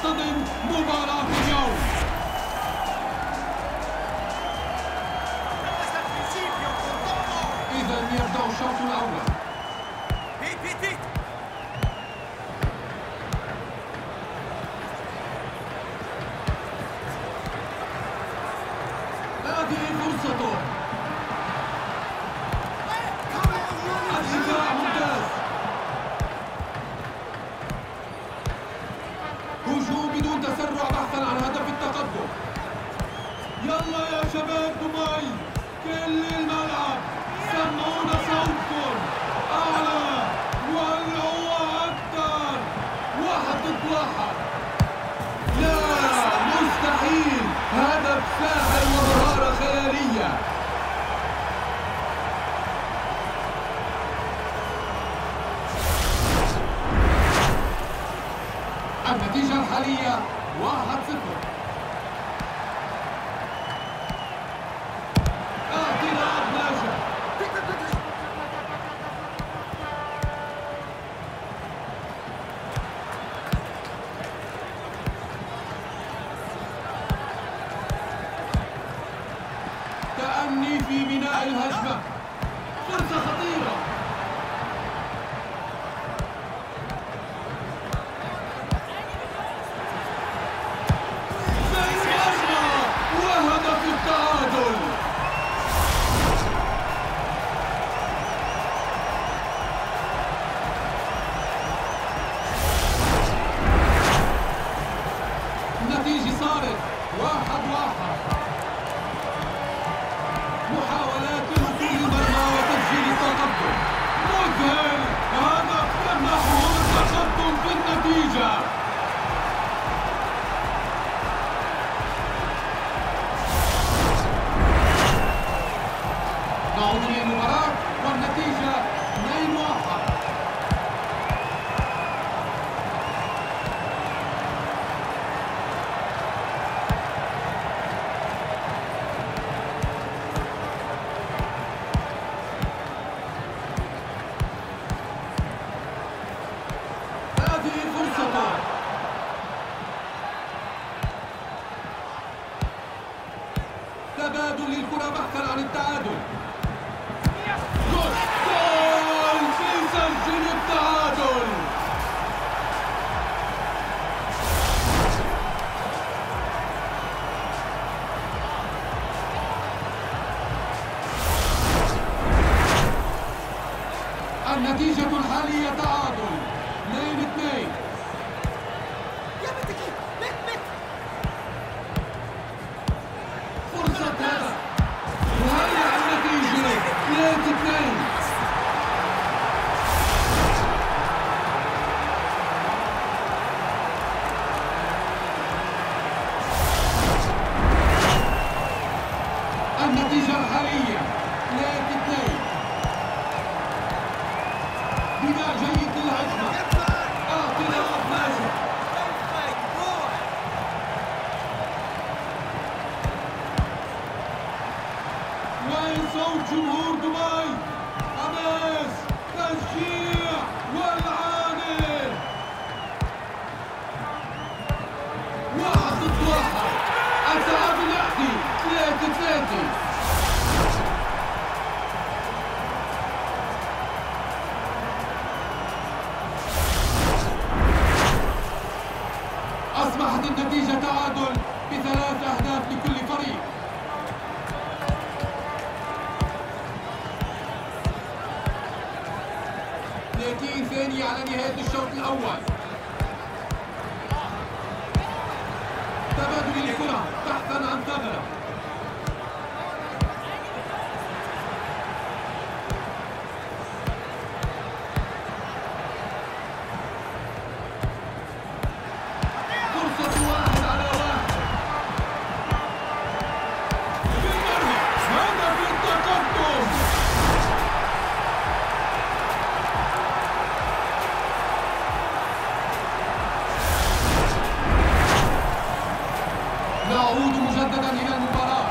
تحتضن مباراة اليوم. إذا يبدأ الشوط الأول. هذه فرصته. الدفاع ممتاز. هجوم بدون تسرع بحثا عن هدف التقدم. يلا يا شباب دبي، كل الملعب سمعونا صوتكم أعلى، ولعوا أكثر. 1-1. لا، مستحيل. هدف ساحر ومهارة خيالية. النتيجة الحالية 1-0. أعطينا أبلاجة. تأني في بناء الهجمة. فرصة خطيرة. وهدف التعادل. النتيجة صارت 1-1. محاولات لوصول المرمى وتسجيل التقدم. مذهل. هدف يمنحهم التقدم في النتيجة. نعود للمباراة والنتيجة 2-1. هذه فرصته. تبادل للكرة بحثا عن التعادل. جول سيسجل التعادل. النتيجة الحالية تعادل 2-2. فرصة هدف. وهي النتيجة 3-2. النتيجة الحالية 3-2. بناء جيد للهجمة. أعطنا أبلاجة. وين صوت جمهور دبي؟ حماس، تشجيع، والعانة. 1-1. التعادل يأتي 3-3. أصبحت النتيجة تعادل ب3 أهداف لكل فريق. 30 ثانية على نهاية الشوط الأول. تبادل الكرة بحثا عن ثغرة. فرصة 1-1. في المرمى. هدف التقدم. نعود مجددا إلى المباراة.